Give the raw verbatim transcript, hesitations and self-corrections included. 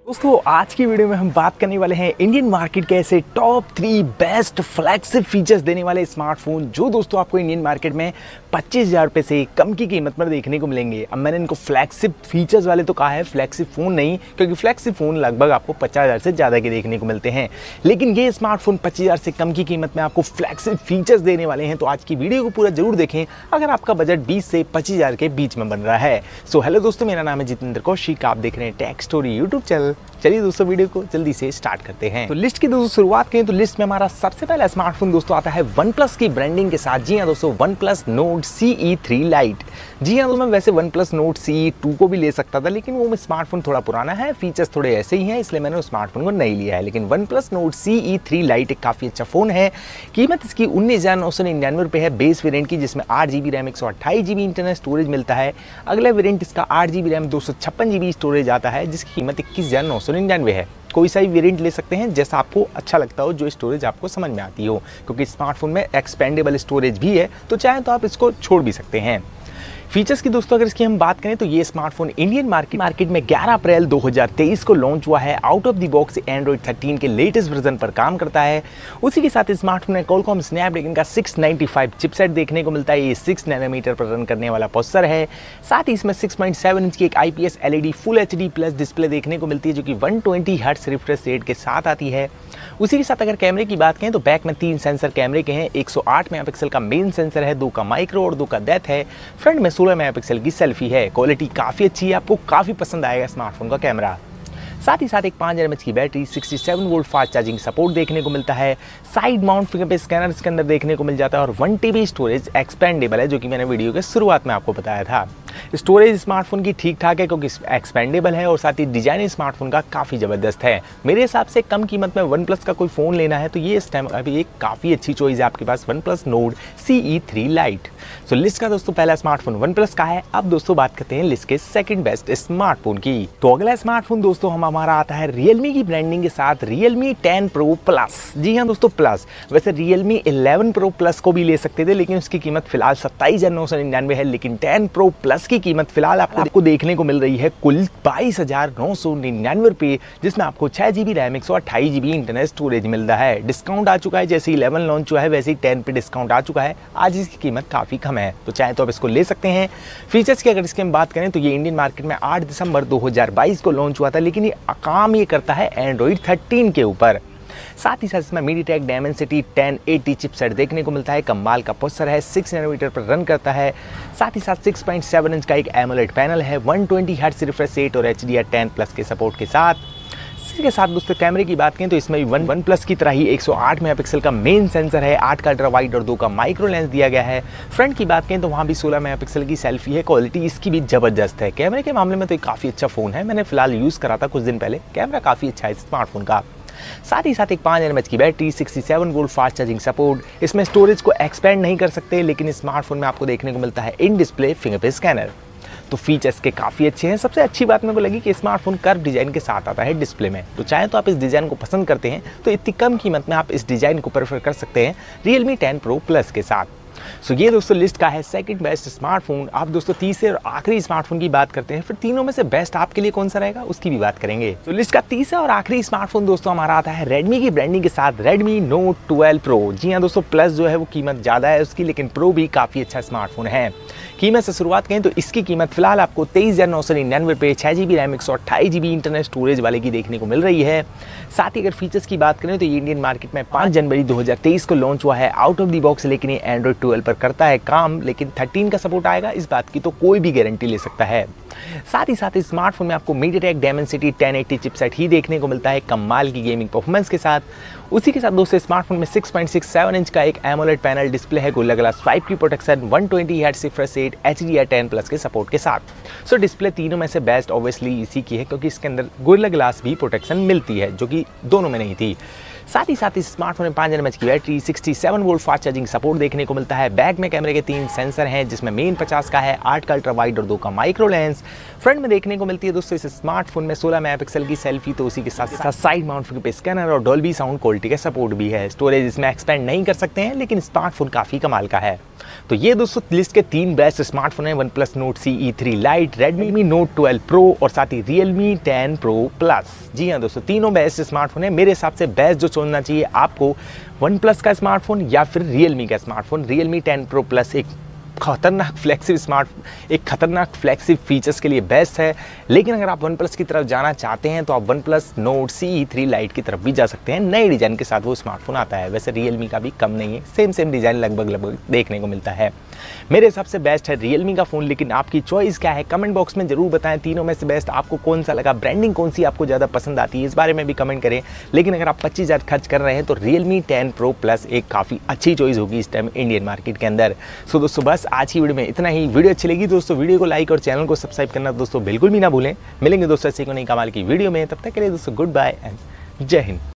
दोस्तों आज की वीडियो में हम बात करने वाले हैं इंडियन मार्केट के ऐसे top three best flagship features देने वाले स्मार्टफोन जो दोस्तों आपको इंडियन मार्केट में पच्चीस हज़ार रुपये से कम की कीमत पर देखने को मिलेंगे। अब मैंने इनको फ्लैगशिप फीचर्स वाले तो कहा है, फ्लैगशिप फ़ोन नहीं, क्योंकि फ्लैगशिप फ़ोन लगभग आपको पचास हज़ार से ज़्यादा के देखने को मिलते हैं, लेकिन ये स्मार्टफोन पच्चीस हज़ार से कम की कीमत में आपको फ्लैगशिप फीचर्स देने वाले हैं। तो आज की वीडियो को पूरा जरूर देखें अगर आपका बजट बीस से पच्चीस हज़ार के बीच में बन रहा है। सो हेलो दोस्तों, मेरा नाम है जितेंद्र कौशिक, आप देख रहे हैं टेक स्टोरी यूट्यूब चैनल। चलिए दोस्तों वीडियो को जल्दी से स्टार्ट करते हैं। तो लिस्ट की दोस्तों शुरुआत करें तो लिस्ट में हमारा सबसे पहला स्मार्टफोन दोस्तों आता है वन प्लस की ब्रांडिंग के साथ। जी हाँ दोस्तों, one plus Nord C E three lite. जी हाँ दोस्तों, मैं वैसे one plus Nord C E two को भी ले सकता था, लेकिन वो स्मार्टफोन थोड़ा पुराना है, फीचर्स थोड़े ऐसे ही हैं, इसलिए मैंने उस स्मार्टफोन को नहीं लिया है। लेकिन one plus Nord C E three lite एक काफ़ी अच्छा फ़ोन है। कीमत इसकी उन्नीस हज़ार नौ सौ निन्यानवे रुपये है बेस वेरियंट की, जिसमें आठ जी बी रैम एक सौ अट्ठाईस जी बी इंटरनल स्टोरेज मिलता है। अगला वेरियंट इसका आठ जी बी रैम दो सौ छप्पन जी बी स्टोरेज आता है, जिसकी कीमत इक्कीस हज़ार नौ सौ निन्यानवे है। कोई सा भी वेरिएंट ले सकते हैं जैसा आपको अच्छा लगता हो, जो स्टोरेज आपको समझ में आती हो, क्योंकि स्मार्टफोन में एक्सपेंडेबल स्टोरेज भी है, तो चाहे तो आप इसको छोड़ भी सकते हैं। फीचर्स की दोस्तों अगर इसकी हम बात करें तो ये स्मार्टफोन इंडियन मार्केट मार्केट में ग्यारह अप्रैल दो हज़ार तेईस को लॉन्च हुआ है। Out of the box Android thirteen के लेटेस्ट वर्जन पर काम करता है। उसी के साथ स्मार्टफोन में क्वालकॉम स्नैपड्रैगन का सिक्स नाइंटी फाइव चिपसेट देखने को मिलता है। ये सिक्स नैनोमीटर पर रन करने वाला प्रोसेसर है। साथ ही इसमें सिक्स पॉइंट सेवन इंच की एक I P S L E D full H D plus display देखने को मिलती है, जो कि one twenty hertz refresh rate के साथ आती है। उसी के साथ अगर कैमरे की बात करें तो बैक में तीन सेंसर कैमरे के हैं। एक सौ आठ मेगापिक्सल का मेन सेंसर है, दो का माइक्रो और दो का डेप्थ है। फ्रंट में सोलह मेगापिक्सल की सेल्फी है। क्वालिटी काफ़ी अच्छी है, आपको काफ़ी पसंद आएगा स्मार्टफोन का कैमरा। साथ ही साथ एक पाँच हज़ार एम एच की बैटरी, सड़सठ वोल्ट फास्ट चार्जिंग सपोर्ट देखने को मिलता है। साइड माउंट फिंगरप्रिंट स्कैनर इसके अंदर देखने को मिल जाता है और one T B storage expandable है, जो कि मैंने वीडियो के शुरुआत में आपको बताया था। स्टोरेज स्मार्टफोन की ठीक ठाक है, क्योंकि एक्सपेंडेबल है, और साथ ही डिजाइन स्मार्टफोन का काफ़ी ज़बरदस्त है। मेरे हिसाब से कम कीमत में वन प्लस का कोई फ़ोन लेना है तो ये इस टाइम अभी एक काफ़ी अच्छी चॉइस है आपके पास, one plus Nord C E three lite. So list का दोस्तों पहला स्मार्टफोन वन प्लस का है। अब दोस्तों बात करते हैं लिस्ट के सेकंड बेस्ट स्मार्टफोन की। तो अगला स्मार्टफोन दोस्तों हम हमारा आता है रियलमी की ब्रांडिंग के साथ, रियलमी टेन प्रो प्लस। जी हाँ दोस्तों, प्लस। वैसे रियलमी इलेवन प्रो प्लस को भी ले सकते थे, लेकिन उसकी कीमत फिलहाल सत्ताईस हज़ार नौ सौ निन्यानवे है। लेकिन टेन प्रो प्लस की कीमत फिलहाल आपको, आपको देखने को मिल रही है कुल बाईस हज़ार नौ सौ निन्यानवे रुपये, जिसमें आपको छह जी बी रैम एक सौ अट्ठाईस जी बी इंटरनल स्टोरेज मिलता है। डिस्काउंट आ चुका है, जैसे इलेवन लॉन्च हुआ है वैसे ही टेन पे डिस्काउंट आ चुका है। आज इसकी कीमत काफ़ी कम है, तो चाहे तो आप इसको ले सकते हैं। फीचर्स की अगर इसकी हम बात करें तो ये इंडियन मार्केट में आठ दिसंबर दो हज़ार बाईस को लॉन्च हुआ था, लेकिन ये काम ये करता है एंड्रॉइड थर्टीन के ऊपर। साथ ही साथ इसमें MediaTek Dimensity ten eighty chipset देखने को मिलता है। कमाल का प्रोसेसर है, सिक्स नैनोमीटर पर रन करता है। साथ ही साथ सिक्स पॉइंट सेवन इंच का एक एमोलेड पैनल है, one twenty hertz refresh rate और H D R ten plus के सपोर्ट के साथ। इसी के साथ दोस्तों कैमरे की बात करें तो इसमें भी वन वन प्लस की तरह ही एक सौ आठ मेगापिक्सल का मेन सेंसर है, आठ का अल्ट्रा वाइड और दो का माइक्रो लेंस दिया गया है। फ्रंट की बात करें तो वहाँ भी सोलह मेगापिक्सल की सेल्फी है। क्वालिटी इसकी भी जबरदस्त है। कैमरे के मामले में तो काफ़ी अच्छा फ़ोन है, मैंने फिलहाल यूज़ करा था कुछ दिन पहले। कैमरा काफ़ी अच्छा है स्मार्टफोन का। साथ ही साथ एक पाँच हज़ार एम एच की बैटरी, सड़सठ वोल्ट फास्ट चार्जिंग सपोर्ट। इसमें स्टोरेज को एक्सपेंड नहीं कर सकते, लेकिन स्मार्टफोन में आपको देखने को मिलता है इन डिस्प्ले फिंगरप्रिंट स्कैनर। तो फीचर्स के काफ़ी अच्छे हैं। सबसे अच्छी बात मेरे को लगी कि स्मार्टफोन कर्व डिज़ाइन के साथ आता है डिस्प्ले में, तो चाहे तो आप इस डिज़ाइन को पसंद करते हैं तो इतनी कम कीमत में आप इस डिज़ाइन को प्रेफर कर सकते हैं रियलमी टेन प्रो प्लस के साथ। सो so, ये दोस्तों लिस्ट का है सेकंड बेस्ट स्मार्टफोन। आप दोस्तों तीसरे और आखिरी स्मार्टफोन की बात करते हैं, फिर तीनों में से बेस्ट आपके लिए कौन सा रहेगा उसकी भी बात करेंगे। तो so, लिस्ट का तीसरा और आखिरी स्मार्टफोन दोस्तों हमारा आता है रेडमी की ब्रांडिंग के साथ, रेडमी नोट ट्वेल्व प्रो। जी हाँ दोस्तों, प्लस जो है वो कीमत ज़्यादा है उसकी, लेकिन प्रो भी काफ़ी अच्छा स्मार्टफोन है। कीमत से शुरुआत करें तो इसकी कीमत फिलहाल आपको तेईस हज़ार नौ सौ निन्यानवे रुपये, छः जी बी रैम एक सौ अट्ठाईस जी बी इंटरनल स्टोरेज वाले की देखने को मिल रही है। साथ ही अगर फीचर्स की बात करें तो ये इंडियन मार्केट में पाँच जनवरी दो हज़ार तेईस को लॉन्च हुआ है आउट ऑफ द बॉक्स, लेकिन ये एंड्रॉइड ट्वेल्व पर करता है काम, लेकिन थर्टीन का सपोर्ट आएगा इस बात की तो कोई भी गारंटी ले सकता है। साथ ही साथ इस स्मार्टफोन में आपको MediaTek Dimensity ten eighty chipset ही देखने को मिलता है, कमाल की गेमिंग परफॉर्मेंस के साथ। उसी के साथ दोस्तों स्मार्टफोन में six point six seven inch का एक एमोलेड पैनल डिस्प्ले है, गोरिल्ला ग्लास फाइव की protection, one twenty hertz refresh rate, H D R ten plus के सपोर्ट के साथ। सो डिस्प्ले तीनों में से बेस्ट ऑब्वियसली इसी की है, क्योंकि इसके अंदर गोरिल्ला ग्लास भी प्रोटेक्शन मिलती है, जो कि दोनों में नहीं थी। साथ ही साथ इस स्मार्टफोन में पाँच हजार एम एच की battery, sixty seven volt fast charging support देखने को मिलता है। बैक में कैमरे के तीन सेंसर हैं, जिसमें मेन पचास का है, आठ का अल्ट्रा वाइड और दो का माइक्रो लेंस। फ्रंट में देखने को मिलती है दोस्तों इस स्मार्टफोन में सोलह मेगापिक्सल की सेल्फी, तो उसी के साथ साथ साइड माउंट फिंगरप्रिंट स्कैनर और डॉल्बी साउंड क्वालिटी का सपोर्ट भी है। स्टोरेज इसमें एक्सपेंड नहीं कर सकते हैं, लेकिन स्मार्टफोन काफी कमाल का है। तो ये दोस्तों लिस्ट के तीन बेस्ट स्मार्टफोन है, one plus Nord C E three lite, Redmi Note twelve pro और साथ ही रियलमी टेन प्रो प्लस। जी हाँ दोस्तों, तीनों बेस्ट स्मार्टफोन है। मेरे हिसाब से बेस्ट जो चुनना चाहिए आपको, वन प्लस का स्मार्टफोन या फिर रियलमी का smartphone. Realme ten pro plus एक खतरनाक फ्लैगशिप स्मार्ट एक खतरनाक फ्लैगशिप फीचर्स के लिए बेस्ट है, लेकिन अगर आप वन प्लस की तरफ जाना चाहते हैं तो आप one plus Nord C E three lite की तरफ भी जा सकते हैं। नए डिज़ाइन के साथ वो स्मार्टफोन आता है। वैसे रियलमी का भी कम नहीं है, सेम सेम डिज़ाइन लगभग लगभग देखने को मिलता है। मेरे हिसाब से बेस्ट है रियलमी का फ़ोन, लेकिन आपकी चॉइस क्या है कमेंट बॉक्स में जरूर बताएं। तीनों में से बेस्ट आपको कौन सा लगा, ब्रांडिंग कौन सी आपको ज़्यादा पसंद आती है, इस बारे में भी कमेंट करें। लेकिन अगर आप पच्चीस हज़ार खर्च कर रहे हैं तो रियलमी टेन प्रो प्लस एक काफ़ी अच्छी चॉइस होगी इस टाइम इंडियन मार्केट के अंदर। सो दोस्तों बस आज की वीडियो में इतना ही। वीडियो अच्छी लगी दोस्तों वीडियो को लाइक और चैनल को सब्सक्राइब करना दोस्तों बिल्कुल भी ना भूलें। मिलेंगे दोस्तों ऐसे को नई कमाल की वीडियो में, तब तक के लिए दोस्तों गुड बाय एंड जय हिंद।